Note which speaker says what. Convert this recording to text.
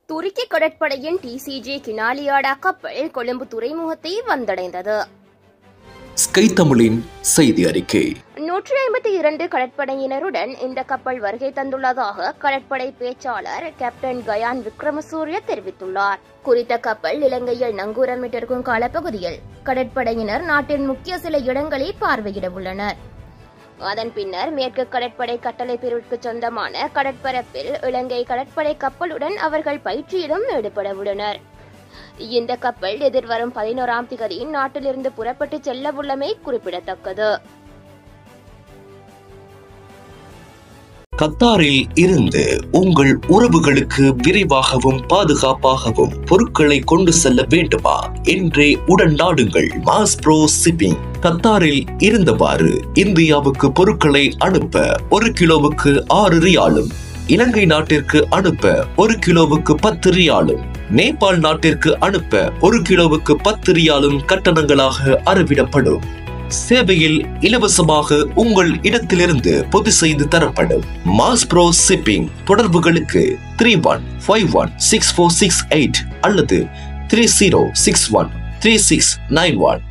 Speaker 1: துருக்கி கடற்படையின் டிசிஜி கினாலியாடா கப்பல் கொழும்பு துறைமுகத்தை வந்தடைந்தது.
Speaker 2: ஸ்கை தமிழின் செய்தி அறிக்கை.
Speaker 1: 152 கடற்படையினருடன் இந்த கப்பல் வருகை தந்துள்ளதாக கடற்படை பேச்சாளர் கேப்டன் கயான் விக்ரமசூரிய தெரிவித்துள்ளார். குறித்த கப்பல் இலங்கையில் நங்கூரமிட்டிருக்கும் காலப்பகுதியில் கடற்படையினர் நாட்டின் முக்கிய சில இடங்களை பார்வையிட உள்ளனர். அதன் பின்னர் மேற்கு கடற்படை கட்டளை பிரிவிற்கு சொந்தமான கடற்பரப்பில் இலங்கை கடற்படை கப்பலுடன் அவர்கள் பயிற்சியிலும் ஈடுபட உள்ளனர். இந்த கப்பல் எதிர்வரும் 11ஆம் தேதி நாட்டிலிருந்து புறப்பட்டு செல்ல உள்ளமை குறிப்பிடத்தக்கது.
Speaker 2: கத்தாரில் இருந்து உங்கள் உறவுகளுக்கு விரைவாகவும் பாதுகாப்பாகவும் பொருட்களை கொண்டு செல்ல வேண்டுமா? என்றே உடன் நாடுங்கள் மாஸ்ப்ரோ ஷிப்பிங். கத்தாரில் இருந்தவாறு இந்தியாவுக்கு பொருட்களை அனுப்ப 1 கிலோவுக்கு 6 ரியாலும், இலங்கை நாட்டிற்கு அனுப்ப 1 கிலோவுக்கு 10 ரியாலும், நேபாள் நாட்டிற்கு அனுப்ப 1 கிலோவுக்கு 10 ரியாலும் கட்டணங்களாக அறவிடப்படும். சேவையில் இலவசமாக உங்கள் இடத்திலிருந்து பொது செய்து தரப்படும். மாஸ்ப்ரோ ஷிப்பிங். தொடர்புகளுக்கு 31516468 அல்லது 30613691.